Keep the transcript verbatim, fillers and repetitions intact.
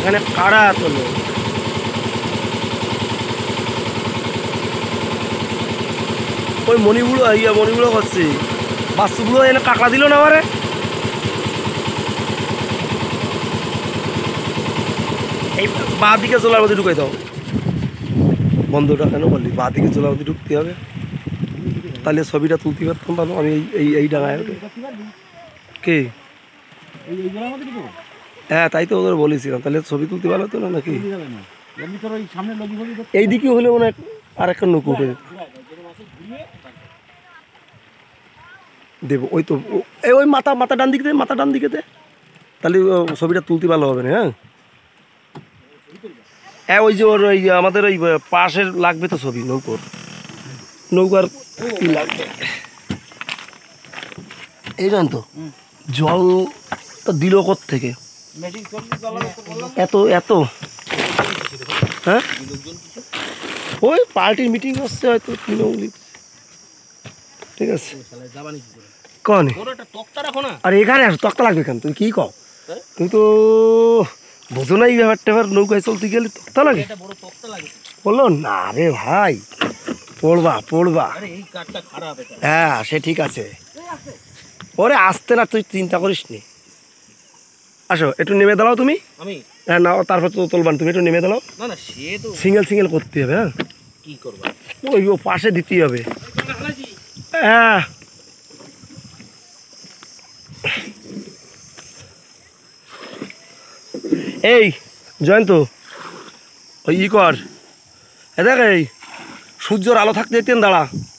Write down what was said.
এখানে কারা এত লোক? ওই মণিগুলো ইয়া মণিগুলো করছে, বাস্তুগুলো এনে কাঁকড়া দিল না আমারে। এই বাঁ দিকে চোলার মধ্যে ঢুকাই দাও। বন্ধটা কেন বললি বাঁ দিকে চোলার মধ্যে ঢুকতে হবে, তাহলে ছবিটা তুলতে পারতাম ভালো। আমি এই এই ডাঙায় কে? হ্যাঁ তাই তো ওদের বলেছিলাম, তাহলে ছবি তুলতে ভালো হতো না নাকি? এই দিকে হলে মনে হয় আর একটা নৌকো উঠে দেবো। ওই তো এই ওই মাথা মাথা ডান দিকে দে, মাথা ডান দিকে দে, তাহলে ছবিটা তুলতে ভালো হবে না। হ্যাঁ হ্যাঁ ওই যে ওর ওই আমাদের ওই পাশের লাগবে তো ছবি, নৌকোর নৌকার কি লাগবে এই জান তো। জল তো দিল থেকে এত এত হ্যাঁ ওই পার্টির মিটিং হচ্ছে হয়তো তৃণমূল। ঠিক আছে কন আর এখানে আস তক্তা লাগবে কেন? তুমি কি কও? তুমি তো বোঝো না এই ব্যাপারটা। এবার নৌকায় চলতে গেলে তক্তা লাগে বললো না রে ভাই, পড়বা পড়বা। হ্যাঁ সে ঠিক আছে, ওরে আসতে না তুই চিন্তা করিস নি। আসো একটু নেমে দাঁড়াও তুমি। হ্যাঁ না তারপর তো তুলবান, তুমি একটু নেমে দাঁড়াও। সিঙ্গেল সিঙ্গেল করতে হবে। হ্যাঁ কি করবা ওই ও পাশে দিতেই হবে। হ্যাঁ এই জয়ন্ত ওই ই কর, এ দেখ এই সূর্যর আলো থাকতে যেতেন দাঁড়া।